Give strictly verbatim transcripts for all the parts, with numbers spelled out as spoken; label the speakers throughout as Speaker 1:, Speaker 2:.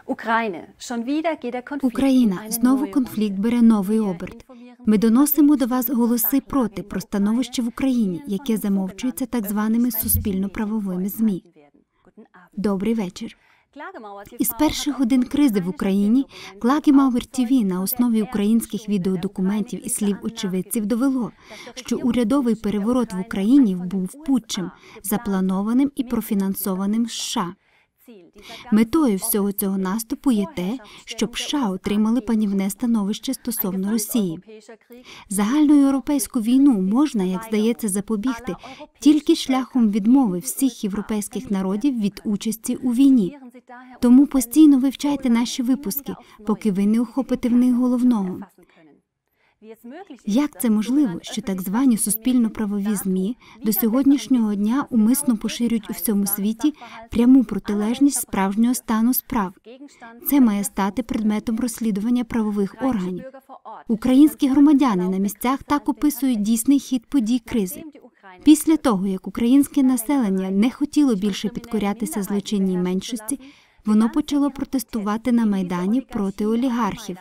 Speaker 1: Україна. Знову конфлікт бере новий оберт. Ми доносимо до вас голоси проти про становище в Україні, яке замовчується так званими суспільно-правовими ЗМІ. Добрий вечір. Із перших годин кризи в Україні Клаgemauer ті ві на основі українських відеодокументів і слів очевидців довело, що урядовий переворот в Україні був путчем, запланованим і профінансованим США. Метою всього цього наступу є те, щоб США отримали панівне становище стосовно Росії. Загальноєвропейську війну можна, як здається, запобігти тільки шляхом відмови всіх європейських народів від участі у війні. Тому постійно вивчайте наші випуски, поки ви не охопите в них головного. Як це можливо, що так звані суспільно-правові ЗМІ до сьогоднішнього дня умисно поширюють у всьому світі пряму протилежність справжнього стану справ? Це має стати предметом розслідування правових органів. Українські громадяни на місцях так описують дійсний хід подій кризи. Після того, як українське населення не хотіло більше підкорятися злочинній меншості, воно почало протестувати на Майдані проти олігархів.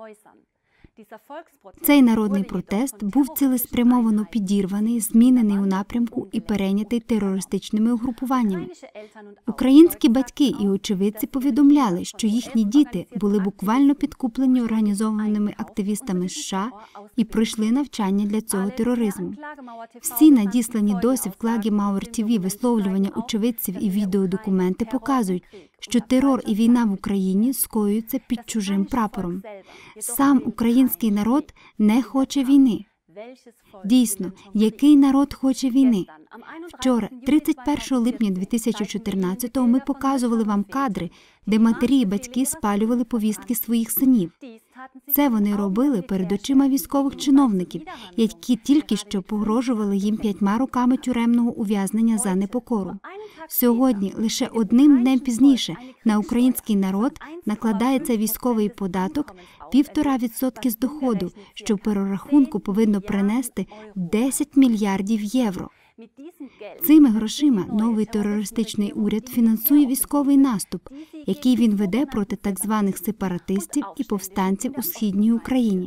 Speaker 1: Цей народний протест був цілеспрямовано підірваний, змінений у напрямку і перейнятий терористичними угрупуваннями. Українські батьки і очевидці повідомляли, що їхні діти були буквально підкуплені організованими активістами США і пройшли навчання для цього тероризму. Всі надіслані досі в Клаgemauer ті ві висловлювання очевидців і відеодокументи показують, що терор і війна в Україні скоюються під чужим прапором. Сам український народ не хоче війни. Дійсно, який народ хоче війни? Вчора, тридцять першого липня дві тисячі чотирнадцятого, ми показували вам кадри, де матері і батьки спалювали повістки своїх синів. Це вони робили перед очима військових чиновників, які тільки що погрожували їм п'ятьма роками тюремного ув'язнення за непокору. Сьогодні, лише одним днем пізніше, на український народ накладається військовий податок півтора відсотки з доходу, що в перерахунку повинно принести десять мільярдів євро. Цими грошима новий терористичний уряд фінансує військовий наступ, який він веде проти так званих сепаратистів і повстанців у Східній Україні.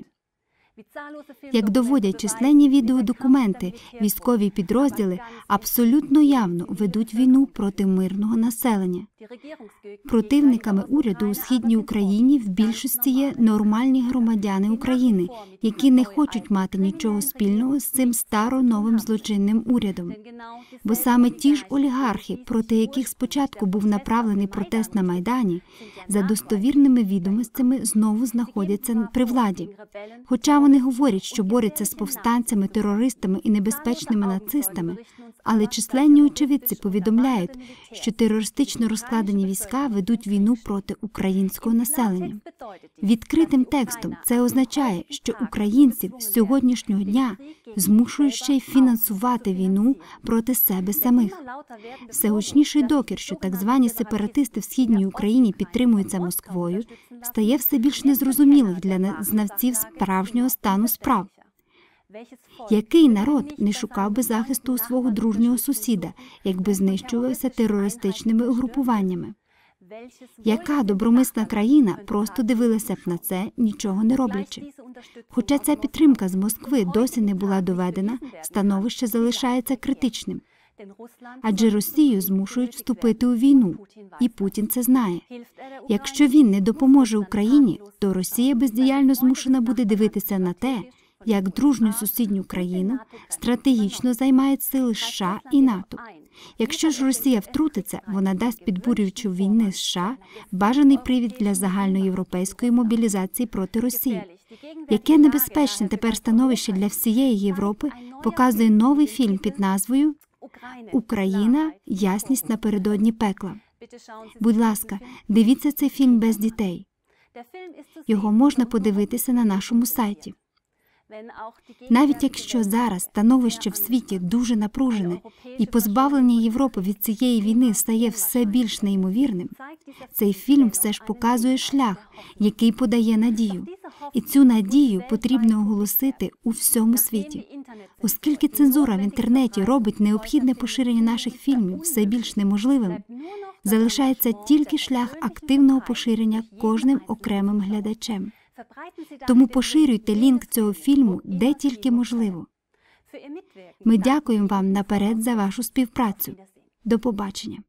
Speaker 1: Як доводять численні відеодокументи, військові підрозділи абсолютно явно ведуть війну проти мирного населення. Противниками уряду у Східній Україні в більшості є нормальні громадяни України, які не хочуть мати нічого спільного з цим старо-новим злочинним урядом. Бо саме ті ж олігархи, проти яких спочатку був направлений протест на Майдані, за достовірними відомостями знову знаходяться при владі. Хоча вони говорять, що борються з повстанцями, терористами і небезпечними нацистами, але численні очевидці повідомляють, що терористично розкладені війська ведуть війну проти українського населення. Відкритим текстом це означає, що українців з сьогоднішнього дня змушують ще й фінансувати війну проти себе самих. Все гучніший докір, що так звані сепаратисти в Східній Україні підтримуються Москвою, стає все більш незрозумілим для знавців справжнього стану справ. Який народ не шукав би захисту у свого дружнього сусіда, якби знищувався терористичними угрупуваннями? Яка добромисна країна просто дивилася б на це, нічого не роблячи? Хоча ця підтримка з Москви досі не була доведена, становище залишається критичним. Адже Росію змушують вступити у війну, і Путін це знає. Якщо він не допоможе Україні, то Росія бездіяльно змушена буде дивитися на те, як дружню сусідню країну стратегічно займають сили США і НАТО. Якщо ж Росія втрутиться, вона дасть підбурюючу війни США бажаний привід для загальноєвропейської мобілізації проти Росії. Яке небезпечне тепер становище для всієї Європи показує новий фільм під назвою «Україна. Ясність напередодні пекла». Будь ласка, дивіться цей фільм без дітей. Його можна подивитися на нашому сайті. Навіть якщо зараз становище в світі дуже напружене і позбавлення Європи від цієї війни стає все більш неймовірним, цей фільм все ж показує шлях, який подає надію. І цю надію потрібно оголосити у всьому світі. Оскільки цензура в інтернеті робить необхідне поширення наших фільмів все більш неможливим, Залишається тільки шлях активного поширення кожним окремим глядачем. Тому поширюйте лінк цього фільму де тільки можливо. Ми дякуємо вам наперед за вашу співпрацю. До побачення.